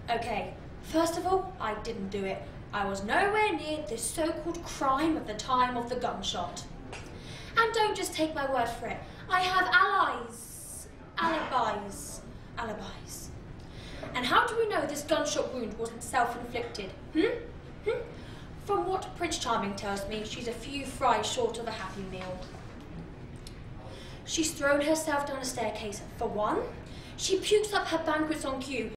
Okay, first of all, I didn't do it. I was nowhere near this so-called crime at the time of the gunshot. And don't just take my word for it. I have alibis. And how do we know this gunshot wound wasn't self-inflicted? From what Prince Charming tells me, she's a few fries short of a Happy Meal. She's thrown herself down a staircase, for one. She pukes up her banquets on cue.